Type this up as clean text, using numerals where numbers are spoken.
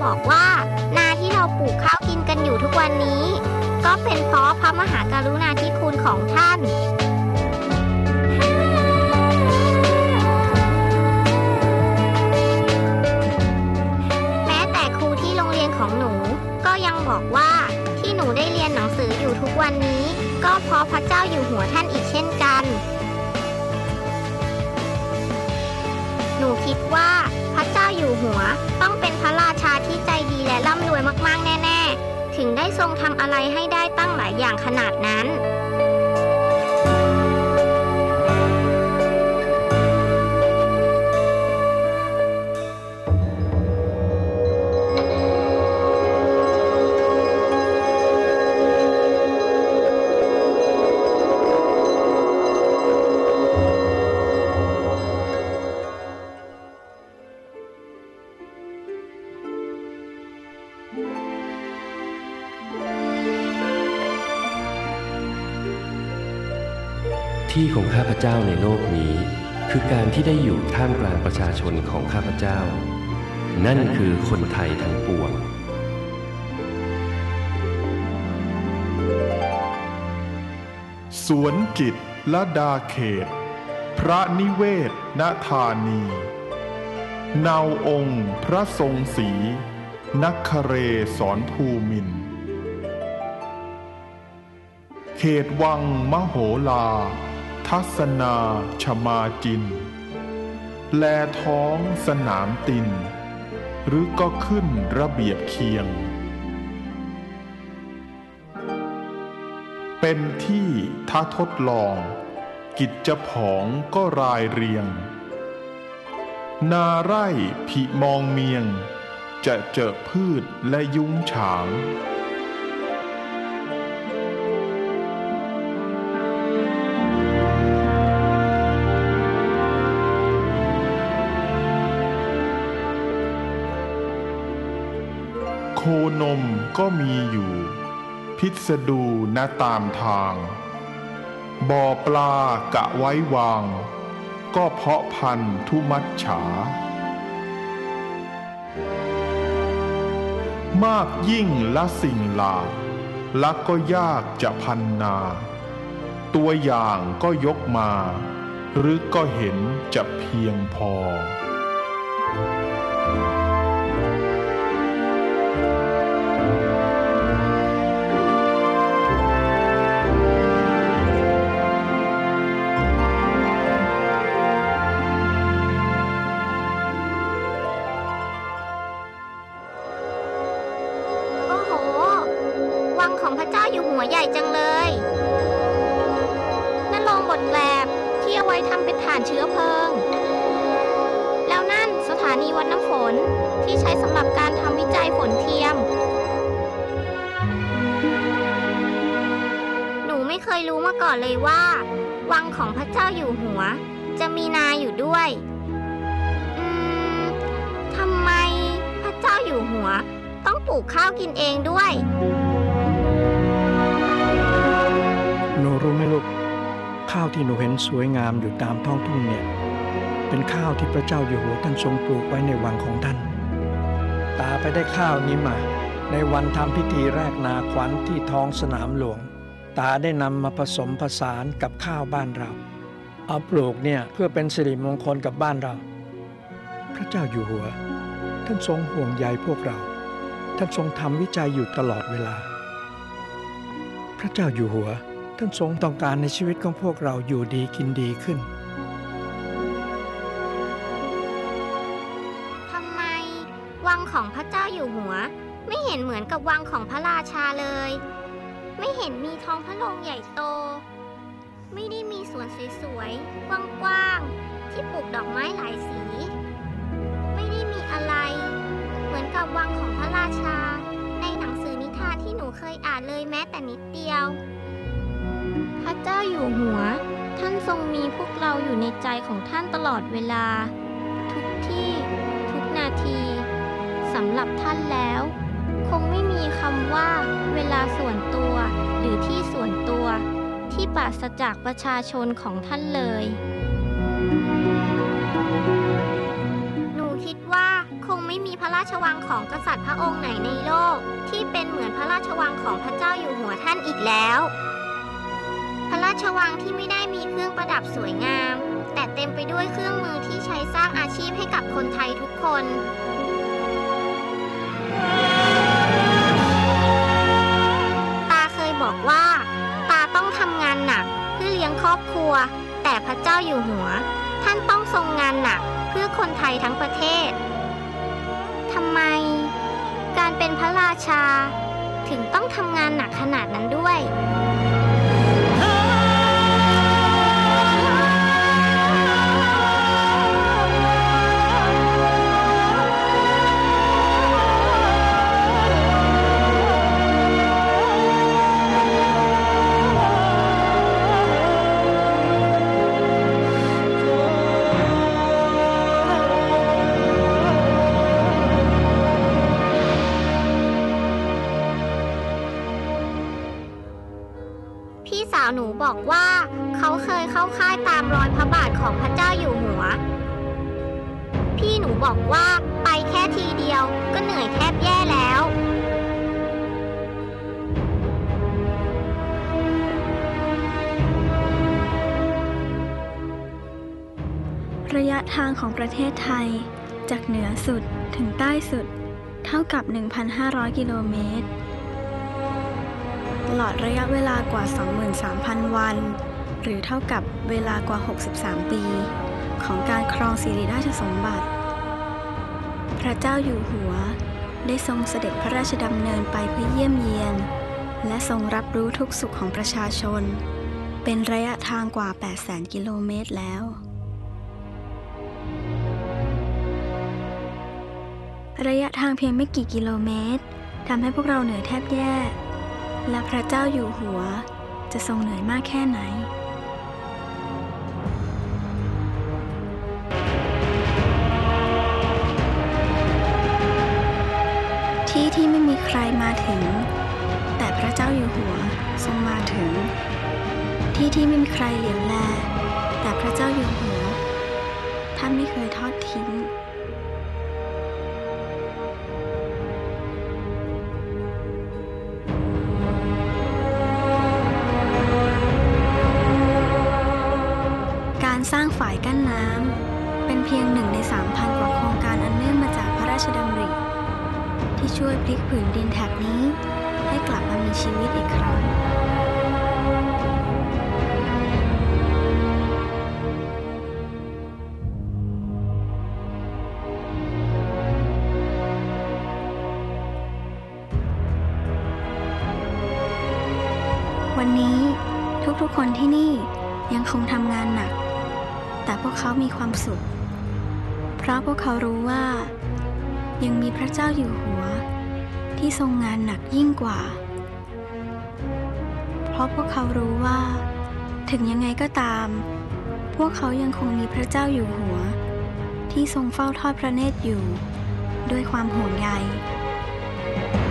บอกว่านาที่เราปลูกข้าวกินกันอยู่ทุกวันนี้ก็เป็นเพราะพระมหากรุณาธิคุณของท่านแม้แต่ครูที่โรงเรียนของหนูก็ยังบอกว่าที่หนูได้เรียนหนังสืออยู่ทุกวันนี้ก็เพราะพระเจ้าอยู่หัวท่านอีกเช่นกันหนูคิดว่าพระเจ้าอยู่หัวต้องเป็นพระราชาที่ใจดีและร่ำรวยมากๆแน่ๆถึงได้ทรงทำอะไรให้ได้ตั้งหลายอย่างขนาดนั้นที่ของข้าพเจ้าในโลกนี้คือการที่ได้อยู่ท่ามกลางประชาชนของข้าพเจ้านั่นคือคนไทยทั้งปวงสวนจิตรดาเขตพระนิเวศณธานีเนาองค์พระทรงศรีนักคเรศรภูมินทร์เขตวังมโหฬารทัศนาชมาจินแลท้องสนามตินหรือก็ขึ้นระเบียบเคียงเป็นที่ท้าทดลองกิจผองก็รายเรียงนาไร่ผิมองเมียงจะเจอพืชและยุ้งฉางโคนมก็มีอยู่พิสดูณตามทางบ่อปลากะไว้วางก็เพาะพันธุ์ทุมัจฉามากยิ่งละสิ่งหลากและก็ยากจะพันนาตัวอย่างก็ยกมาหรือก็เห็นจะเพียงพอวังของพระเจ้าอยู่หัวใหญ่จังเลยนั่นโรงบดแกลบที่เอาไว้ทำเป็นถ่านเชื้อเพลิงแล้วนั่นสถานีวัดน้ำฝนที่ใช้สำหรับการทำวิจัยฝนเทียมหนูไม่เคยรู้มาก่อนเลยว่าวังของพระเจ้าอยู่หัวจะมีนาอยู่ด้วยทำไมพระเจ้าอยู่หัวต้องปลูกข้าวกินเองด้วยหนูรู้ไหมลูกข้าวที่หนูเห็นสวยงามอยู่ตามท้องทุ่งเนี่ยเป็นข้าวที่พระเจ้าอยู่หัวท่านทรงปลูกไว้ในวังของท่านตาไปได้ข้าวนี้มาในวันทำพิธีแรกนาขวัญที่ท้องสนามหลวงตาได้นำมาผสมผสานกับข้าวบ้านเราเอาปลูกเนี่ยเพื่อเป็นสิริมงคลกับบ้านเราพระเจ้าอยู่หัวท่านทรงห่วงใยพวกเราท่านทรงทำวิจัยอยู่ตลอดเวลาพระเจ้าอยู่หัวท่านทรงต้องการในชีวิตของพวกเราอยู่ดีกินดีขึ้นทำไมวังของพระเจ้าอยู่หัวไม่เห็นเหมือนกับวังของพระราชาเลยไม่เห็นมีท้องพระโรงใหญ่โตไม่ได้มีสวนสวยๆกว้างๆที่ปลูกดอกไม้หลายสีไม่ได้มีอะไรเหมือนกับวังของพระราชาในหนังสือนิทานที่หนูเคยอ่านเลยแม้แต่นิดเดียวพระเจ้าอยู่หัวท่านทรงมีพวกเราอยู่ในใจของท่านตลอดเวลาทุกที่ทุกนาทีสำหรับท่านแล้วคงไม่มีคำว่าเวลาส่วนตัวหรือที่ส่วนตัวที่ปราศจากประชาชนของท่านเลยหนูคิดว่าคงไม่ไม่มีพระราชวังของกษัตริย์พระองค์ไหนในโลกที่เป็นเหมือนพระราชวังของพระเจ้าอยู่หัวท่านอีกแล้ว พระราชวังที่ไม่ได้มีเครื่องประดับสวยงามแต่เต็มไปด้วยเครื่องมือที่ใช้สร้างอาชีพให้กับคนไทยทุกคน ตาเคยบอกว่าตาต้องทำงานหนักเพื่อเลี้ยงครอบครัวแต่พระเจ้าอยู่หัวท่านต้องทรงงานหนักเพื่อคนไทยทั้งประเทศทำไมการเป็นพระราชาถึงต้องทำงานหนักขนาดนั้นด้วย พี่สาวหนูบอกว่าเขาเคยเข้าค่ายตามรอยพระบาทของพระเจ้าอยู่หัวพี่หนูบอกว่าไปแค่ทีเดียวก็เหนื่อยแทบแย่แล้วระยะทางของประเทศไทยจากเหนือสุดถึงใต้สุดเท่ากับ 1,500 กิโลเมตรตลอดระยะเวลากว่า 23,000 วันหรือเท่ากับเวลากว่า 63 ปีของการครองสิริราชสมบัติพระเจ้าอยู่หัวได้ทรงเสด็จพระราชดำเนินไปเพื่อเยี่ยมเยียนและทรงรับรู้ทุกสุขของประชาชนเป็นระยะทางกว่า 800,000 กิโลเมตรแล้วระยะทางเพียงไม่กี่กิโลเมตรทำให้พวกเราเหนื่อยแทบแย่และพระเจ้าอยู่หัวจะทรงเหนื่อยมากแค่ไหนที่ไม่มีใครมาถึงแต่พระเจ้าอยู่หัวทรงมาถึงที่ไม่มีใครเหลียวแลแต่พระเจ้าอยู่หัวท่านไม่เคยทอดทิ้งการสร้างฝายกั้นน้ำเป็นเพียง1 ใน 3,000 กว่าโครงการอันเนื่องมาจากพระราชดำริที่ช่วยพลิกผืนดินแถบนี้ให้กลับมามีชีวิตอีกครั้งวันนี้ทุกๆคนที่นี่ยังคงทำงานหนักแต่พวกเขามีความสุขเพราะพวกเขารู้ว่ายังมีพระเจ้าอยู่หัวที่ทรงงานหนักยิ่งกว่าเพราะพวกเขารู้ว่าถึงยังไงก็ตามพวกเขายังคงมีพระเจ้าอยู่หัวที่ทรงเฝ้าทอดพระเนตรอยู่ด้วยความห่วงใย